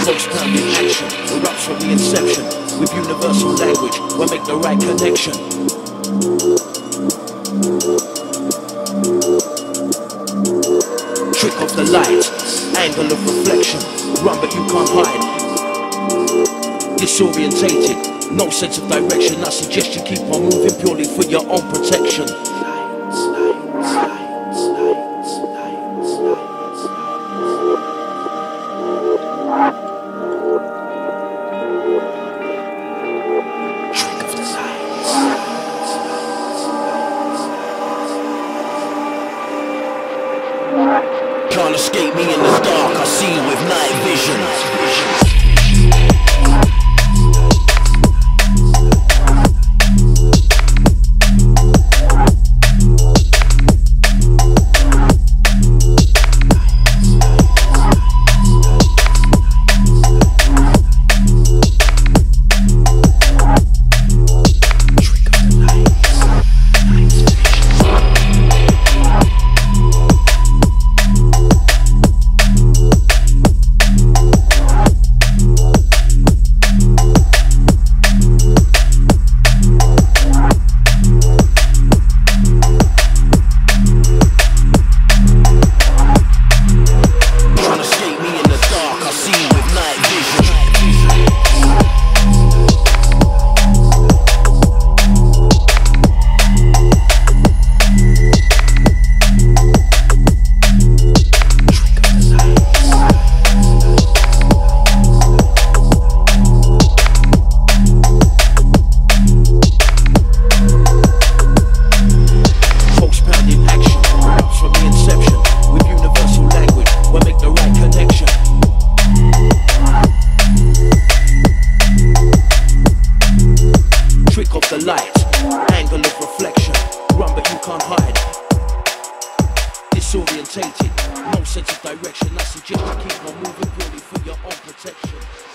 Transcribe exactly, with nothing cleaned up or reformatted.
Folks pounding action erupts from the inception. With universal language, we'll make the right connection. Trick of the light, angle of reflection. Run but you can't hide. Disorientated, no sense of direction. I suggest you keep on moving purely for your own protection. Can't escape me in the dark, I see with night vision. The light, angle of reflection. Run but you can't hide. Disorientated, no sense of direction. I suggest you keep on moving purely for your own protection.